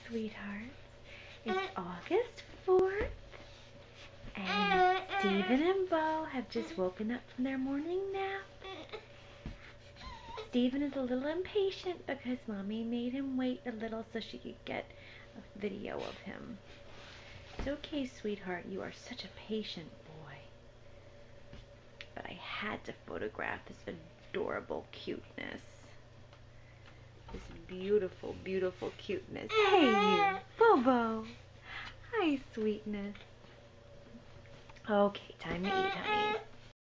sweethearts. It's August 4th, and Stephen and Bo have just woken up from their morning nap. Stephen is a little impatient because Mommy made him wait a little so she could get a video of him. It's okay, sweetheart. You are such a patient boy. But I had to photograph this adorable cuteness. This beautiful, beautiful cuteness. Hey, you, Bobo. Hi, sweetness. Okay, time to eat, honeys.